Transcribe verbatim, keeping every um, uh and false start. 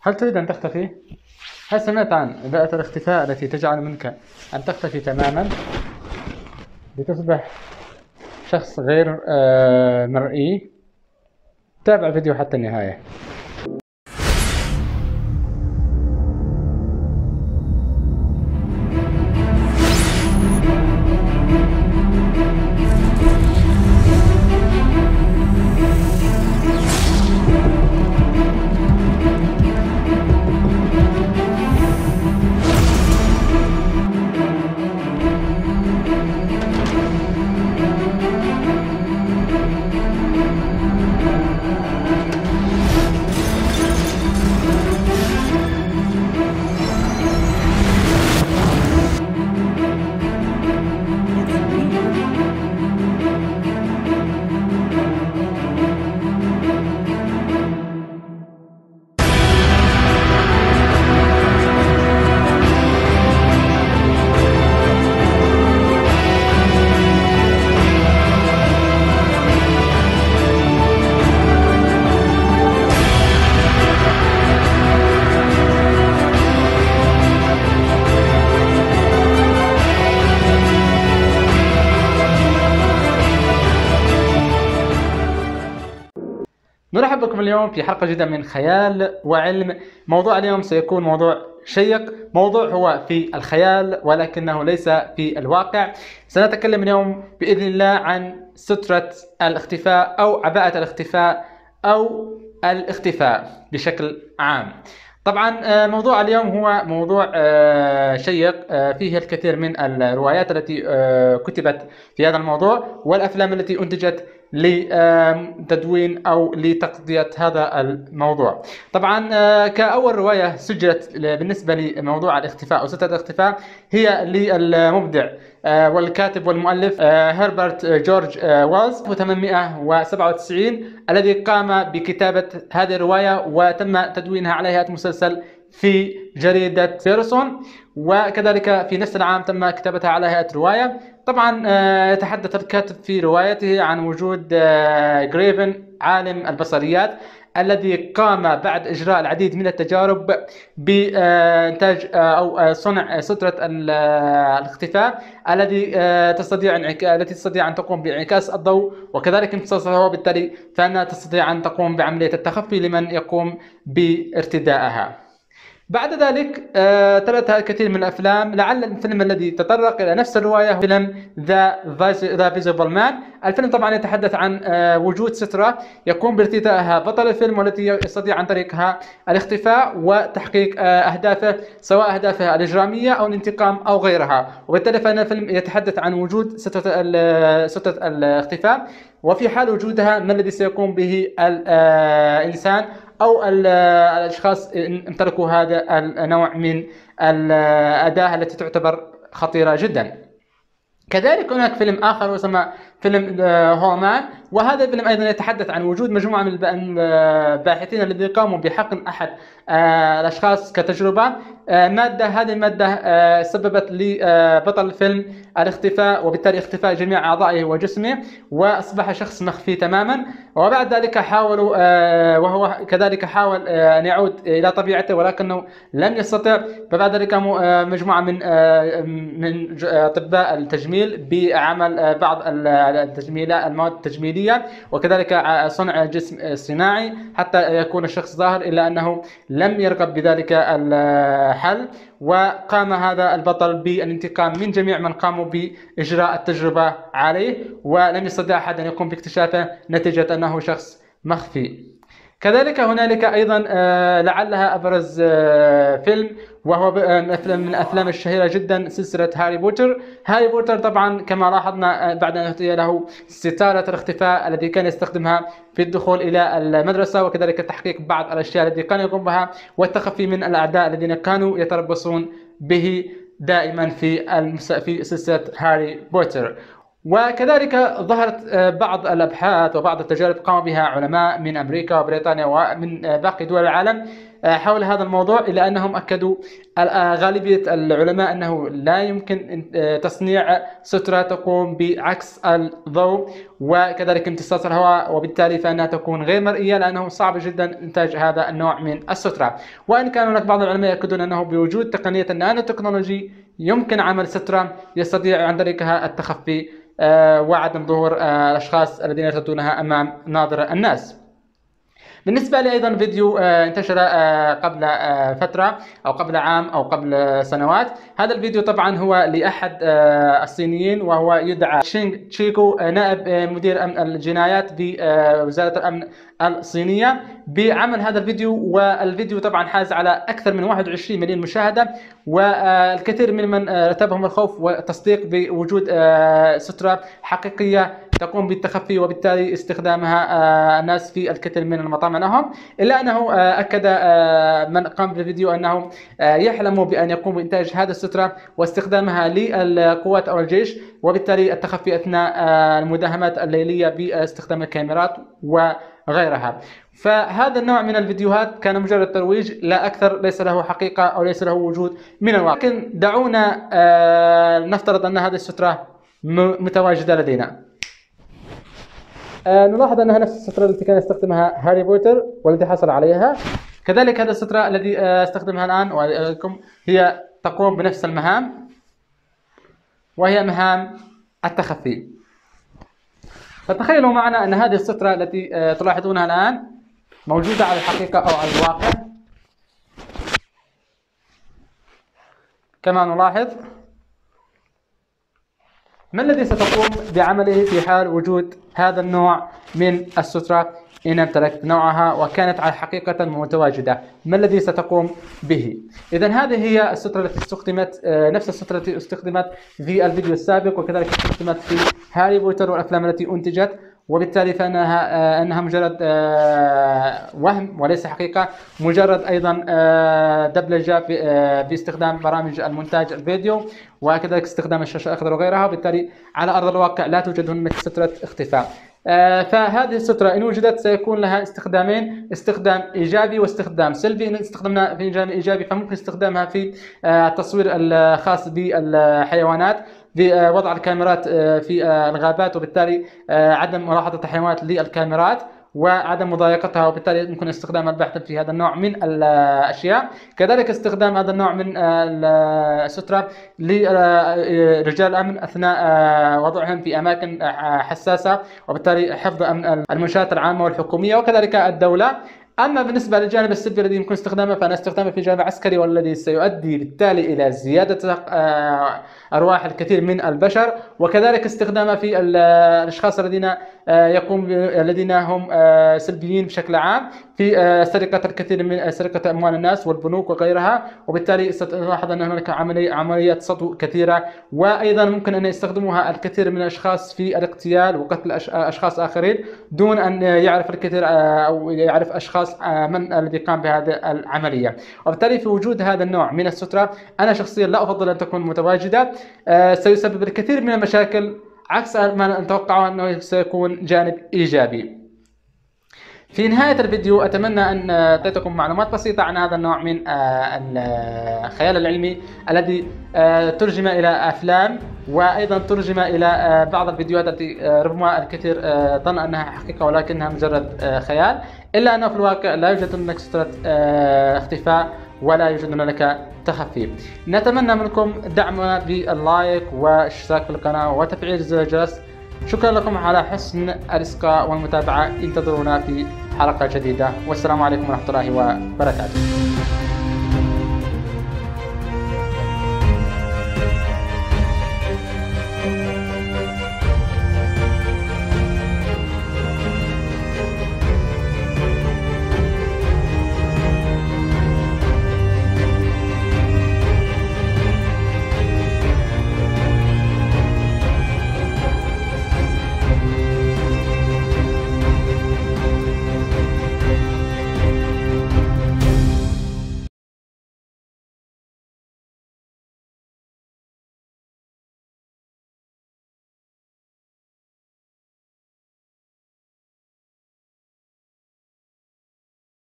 هل تريد أن تختفي؟ هل سمعت عن دائرة الاختفاء التي تجعل منك أن تختفي تماما لتصبح شخص غير آه مرئي؟ تابع الفيديو حتى النهاية. نرحب بكم اليوم في حلقة جديدة من خيال وعلم. موضوع اليوم سيكون موضوع شيق، موضوع هو في الخيال ولكنه ليس في الواقع. سنتكلم اليوم بإذن الله عن سترة الاختفاء أو عباءة الاختفاء أو الاختفاء بشكل عام. طبعا موضوع اليوم هو موضوع شيق فيه الكثير من الروايات التي كتبت في هذا الموضوع والأفلام التي أنتجت لتدوين أو لتغطية هذا الموضوع. طبعا كأول رواية سجلت بالنسبة لموضوع الاختفاء أو سترة الاختفاء هي للمبدع والكاتب والمؤلف هربرت جورج ويلز ألف وثمانمئة وسبعة وتسعين، الذي قام بكتابة هذه الرواية وتم تدوينها على هيئة مسلسل في جريدة بيرسون، وكذلك في نفس العام تم كتابتها على هيئة رواية. طبعا يتحدث الكاتب في روايته عن وجود جريفن عالم البصريات الذي قام بعد إجراء العديد من التجارب بإنتاج أو صنع سترة الاختفاء الذي تستطيع التي تستطيع أن تقوم بانعكاس الضوء وكذلك امتصاصه، وبالتالي فإنها تستطيع أن تقوم بعملية التخفي لمن يقوم بارتدائها. بعد ذلك تلتها الكثير من الأفلام. لعل الفيلم الذي تطرق إلى نفس الرواية هو فيلم ذا فيزيبل مان. الفيلم طبعا يتحدث عن وجود سترة يقوم بارتدائها بطل الفيلم والتي يستطيع عن طريقها الاختفاء وتحقيق أهدافه، سواء أهدافه الإجرامية أو الانتقام أو غيرها. وبالتالي فإن الفيلم يتحدث عن وجود سترة سترة الاختفاء، وفي حال وجودها ما الذي سيقوم به الإنسان أو الأشخاص إن امتلكوا هذا النوع من الأداة التي تعتبر خطيرة جدا. كذلك هناك فيلم آخر يسمى فيلم هومان، وهذا الفيلم أيضا يتحدث عن وجود مجموعة من الباحثين الذين قاموا بحقن أحد الأشخاص كتجربة مادة. هذه المادة سببت لبطل الفيلم الاختفاء، وبالتالي اختفاء جميع أعضائه وجسمه، وأصبح شخص مخفي تماما. وبعد ذلك حاولوا وهو كذلك حاول أن يعود إلى طبيعته ولكنه لم يستطع. فبعد ذلك مجموعة من من أطباء التجميل بعمل بعض التجميلات المواد التجميلية وكذلك صنع جسم صناعي حتى يكون الشخص ظاهر، إلا أنه لم يرغب بذلك الحل، وقام هذا البطل بالانتقام من جميع من قاموا بإجراء التجربة عليه، ولم يستطع أحد أن يقوم باكتشافه نتيجة أنه شخص مخفي. كذلك هنالك أيضا لعلها أبرز فيلم وهو من الأفلام الشهيرة جدا سلسلة هاري بوتر. هاري بوتر طبعا كما لاحظنا بعد أن أهدي له ستارة الاختفاء التي كان يستخدمها في الدخول إلى المدرسة، وكذلك تحقيق بعض الأشياء التي كان يقوم بها والتخفي من الأعداء الذين كانوا يتربصون به دائما في في سلسلة هاري بوتر. وكذلك ظهرت بعض الأبحاث وبعض التجارب قام بها علماء من أمريكا وبريطانيا ومن باقي دول العالم حول هذا الموضوع، إلا أنهم أكدوا غالبية العلماء أنه لا يمكن تصنيع سترة تقوم بعكس الضوء وكذلك امتصاص الهواء، وبالتالي فإنها تكون غير مرئية، لأنه صعب جدا إنتاج هذا النوع من السترة. وإن كان هناك بعض العلماء يأكدون أنه بوجود تقنية النانو تكنولوجي يمكن عمل سترة يستطيع عن طريقها التخفي وعدم ظهور الأشخاص الذين يرتدونها أمام ناظر الناس. بالنسبة لي أيضا فيديو انتشر قبل فترة أو قبل عام أو قبل سنوات. هذا الفيديو طبعا هو لأحد الصينيين وهو يدعى شينغ تشيكو، نائب مدير أمن الجنايات بوزارة الأمن الصينية، بعمل هذا الفيديو. والفيديو طبعا حاز على أكثر من واحد وعشرين مليون مشاهدة، والكثير ممن رتبهم الخوف والتصديق بوجود سترة حقيقية تقوم بالتخفي وبالتالي استخدامها الناس في الكثير من المطامع لهم. إلا أنه أكد من قام بالفيديو أنه يحلم بأن يقوم بإنتاج هذا السترة واستخدامها للقوات أو الجيش، وبالتالي التخفي أثناء المداهمات الليلية باستخدام الكاميرات وغيرها. فهذا النوع من الفيديوهات كان مجرد ترويج لا أكثر، ليس له حقيقة أو ليس له وجود من الواقع. لكن دعونا نفترض أن هذه السترة متواجدة لدينا. نلاحظ أنها نفس السترة التي كان يستخدمها هاري بوتر والتي حصل عليها. كذلك هذه السترة التي استخدمها الآن وأريكم هي تقوم بنفس المهام، وهي مهام التخفي. فتخيلوا معنا أن هذه السترة التي تلاحظونها الآن موجودة على الحقيقة أو على الواقع كما نلاحظ. ما الذي ستقوم بعمله في حال وجود هذا النوع من السترة إن امتلكت نوعها وكانت على حقيقة متواجدة؟ ما الذي ستقوم به؟ إذن هذه هي السترة التي استخدمت، نفس السترة التي استخدمت في الفيديو السابق، وكذلك استخدمت في هاري بوتر والأفلام التي أنتجت، وبالتالي فإنها أنها مجرد وهم وليس حقيقة، مجرد أيضا دبلجة باستخدام برامج المونتاج الفيديو وكذلك استخدام الشاشة الأخضر وغيرها، وبالتالي على أرض الواقع لا توجد هناك سترة اختفاء. فهذه السترة إن وجدت سيكون لها استخدامين، استخدام إيجابي واستخدام سلبي. إن استخدمنا في جانب إيجابي فممكن استخدامها في التصوير الخاص بالحيوانات، بوضع الكاميرات في الغابات، وبالتالي عدم ملاحظة الحيوانات للكاميرات وعدم مضايقتها، وبالتالي يمكن استخدامها بحثا في هذا النوع من الأشياء. كذلك استخدام هذا النوع من السترة لرجال الأمن أثناء وضعهم في أماكن حساسة، وبالتالي حفظ أمن المنشآت العامة والحكومية وكذلك الدولة. أما بالنسبة للجانب السلبي الذي يمكن استخدامه فأنا استخدامه في جانب عسكري، والذي سيؤدي بالتالي إلى زيادة أرواح الكثير من البشر، وكذلك استخدامه في الأشخاص الذين يقوم الذين هم سلبيين بشكل عام في سرقة الكثير من سرقة أموال الناس والبنوك وغيرها، وبالتالي ستلاحظ أن هناك عملي عمليات سطو كثيرة. وأيضا ممكن أن يستخدموها الكثير من الأشخاص في الاغتيال وقتل أشخاص آخرين دون أن يعرف الكثير أو يعرف أشخاص من الذي قام بهذه العملية. وبالتالي في وجود هذا النوع من السترة أنا شخصيا لا أفضل أن تكون متواجدة، سيسبب الكثير من المشاكل عكس ما نتوقعه أنه سيكون جانب إيجابي. في نهاية الفيديو أتمنى أن أعطيتكم معلومات بسيطة عن هذا النوع من الخيال العلمي الذي ترجم إلى أفلام، وأيضا ترجم إلى بعض الفيديوهات التي ربما الكثير ظن أنها حقيقة ولكنها مجرد خيال، إلا أنه في الواقع لا يوجد هناك سترة اختفاء ولا يوجد هناك تخفي. نتمنى منكم دعمنا باللايك والاشتراك في القناة وتفعيل زر الجرس. شكرا لكم على حسن الإصغاء والمتابعة. انتظرونا في حلقة جديدة، والسلام عليكم ورحمة الله وبركاته.